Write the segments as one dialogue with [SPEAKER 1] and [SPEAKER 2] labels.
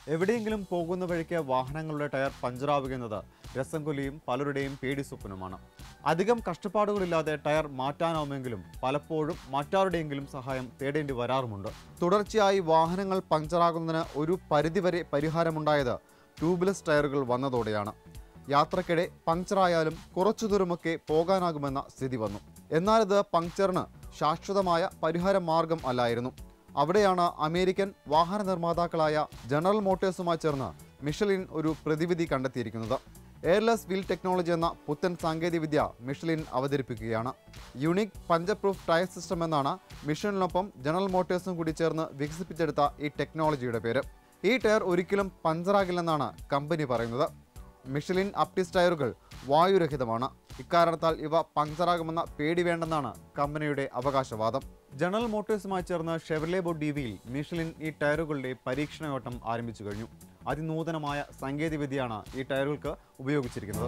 [SPEAKER 1] എവിടെയെങ്കിലും പോകുന്ന വഴിക്ക് വാഹനങ്ങളുടെ ടയർ പഞ്ചറാവുകയെന്നത് രസം കൊല്ലിയും പലരുടെയും പേടി സ്വപ്നമാണ്. അധികം കഷ്ടപ്പാടുകളില്ലാതെ ടയർ മാറ്റാനാവുമെങ്കിലും പലപ്പോഴും മറ്റാരുടെയെങ്കിലും സഹായം തേടേണ്ടി വരാറുമുണ്ട്. തുടർച്ചയായി വാഹനങ്ങൾ പഞ്ചറാകുന്നതിന് ഒരു പരിധിവരെ പരിഹാരമുണ്ടായത് ട്യൂബ്ലെസ് ടയറുകൾ വന്നതോടെയാണ്. യാത്രക്കിടെ പങ്ക്ചറായാലും കുറച്ചു ദൂരമൊക്കെ പോകാനാകുമെന്ന സ്ഥിതി വന്നു. എന്നാൽ ഇത് പങ്ക്ചറിന് ശാശ്വതമായ പരിഹാര മാർഗം അല്ലായിരുന്നു. അവിടെയാണ് അമേരിക്കൻ വാഹന നിർമ്മാതാക്കളായ ജനറൽ മോട്ടോഴ്സുമായി ചേർന്ന് മിഷലിൻ ഒരു പ്രതിവിധി കണ്ടെത്തിയിരിക്കുന്നത്. എയർലെസ് വീൽ ടെക്നോളജി എന്ന പുത്തൻ സാങ്കേതികവിദ്യ മിഷലിൻ അവതരിപ്പിക്കുകയാണ്. Unique puncture proof tyre system എന്നാണ് മിഷലിനൊപ്പം ജനറൽ മോട്ടോഴ്സും കൂടി ചേർന്ന് വികസിപ്പിച്ചെടുത്ത ഈ ടെക്നോളജിയുടെ പേര്. ഈ ടയർ ഒരിക്കലും പഞ്ചറാകില്ലെന്നാണ് കമ്പനി പറയുന്നത്. മിഷലിൻ അപ്റ്റിസ് ടയറുകൾ വായുരഹിതമാണ്. ഇക്കാരണത്താൽ ഇവ പങ്ക്ചറാകുമെന്ന പേടി വേണ്ടെന്നാണ് കമ്പനിയുടെ അവകാശവാദം. ജനറൽ മോട്ടോഴ്സുമായി ചേർന്ന് ഷെവർലെ ബോട്ട് മിഷലിൻ ഈ ടയറുകളുടെ പരീക്ഷണയോട്ടം ആരംഭിച്ചു കഴിഞ്ഞു. അതിനൂതനമായ സാങ്കേതികവിദ്യയാണ് ഈ ടയറുകൾക്ക് ഉപയോഗിച്ചിരിക്കുന്നത്.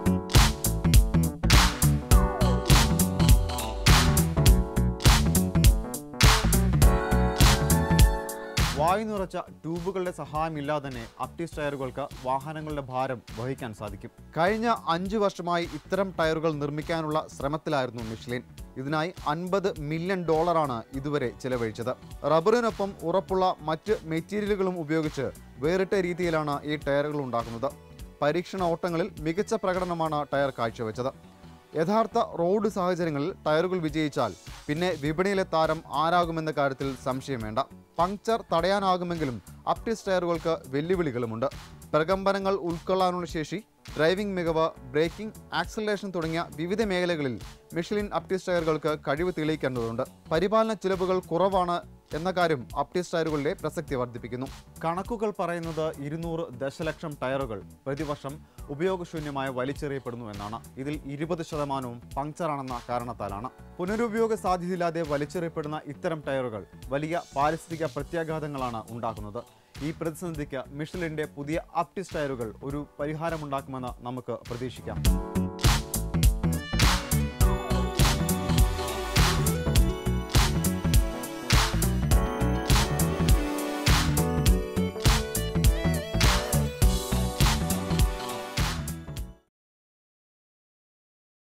[SPEAKER 1] വായു നിറച്ച ട്യൂബുകളുടെ സഹായമില്ലാതെ തന്നെ അപ്റ്റിസ് ടയറുകൾക്ക് വാഹനങ്ങളുടെ ഭാരം വഹിക്കാൻ സാധിക്കും. കഴിഞ്ഞ 5 വർഷമായി ഇത്തരം ടയറുകൾ നിർമ്മിക്കാനുള്ള ശ്രമത്തിലായിരുന്നു മിഷലിൻ. ഇതിനായി $50 മില്യൺ ഇതുവരെ ചെലവഴിച്ചത്. റബ്ബറിനൊപ്പം ഉറപ്പുള്ള മറ്റ് മെറ്റീരിയലുകളും ഉപയോഗിച്ച് വേറിട്ട രീതിയിലാണ് ഈ ടയറുകൾ ഉണ്ടാക്കുന്നത്. പരീക്ഷണ ഓട്ടങ്ങളിൽ മികച്ച പ്രകടനമാണ് ടയർ കാഴ്ചവെച്ചത്. യഥാർത്ഥ റോഡ് സാഹചര്യങ്ങളിൽ ടയറുകൾ വിജയിച്ചാൽ പിന്നെ വിപണിയിലെ താരം ആരാകുമെന്ന കാര്യത്തിൽ സംശയം വേണ്ട. പങ്ക്ചർ തടയാനാകുമെങ്കിലും അപ്റ്റിസ് ടയറുകൾക്ക് വെല്ലുവിളികളുമുണ്ട്. പ്രകമ്പനങ്ങൾ ഉൾക്കൊള്ളാനുള്ള ശേഷി, ഡ്രൈവിംഗ് മികവ്, ബ്രേക്കിംഗ്, ആക്സലറേഷൻ തുടങ്ങിയ വിവിധ മേഖലകളിൽ മിഷലിൻ അപ്റ്റിസ് ടയറുകൾക്ക് കഴിവ് തെളിയിക്കേണ്ടതുണ്ട്. പരിപാലന ചിലവുകൾ കുറവാണ് എന്ന കാര്യം അപ്റ്റിസ് ടയറുകളുടെ പ്രസക്തി വർദ്ധിപ്പിക്കുന്നു. കണക്കുകൾ പറയുന്നത് 200 ദശലക്ഷം ടയറുകൾ പ്രതിവർഷം ഉപയോഗശൂന്യമായി വലിച്ചെറിയപ്പെടുന്നു എന്നാണ്. ഇതിൽ 20% പങ്ക്ചറാണെന്ന കാരണത്താലാണ്. പുനരുപയോഗ സാധ്യതയില്ലാതെ വലിച്ചെറിയപ്പെടുന്ന ഇത്തരം ടയറുകൾ വലിയ പാരിസ്ഥിതിക പ്രത്യാഘാതങ്ങളാണ് ഉണ്ടാക്കുന്നത്. ഈ പ്രതിസന്ധിക്ക് മിഷലിൻ്റെ പുതിയ അപ്റ്റിസ് ടയറുകൾ ഒരു പരിഹാരമുണ്ടാക്കുമെന്ന് നമുക്ക് പ്രതീക്ഷിക്കാം.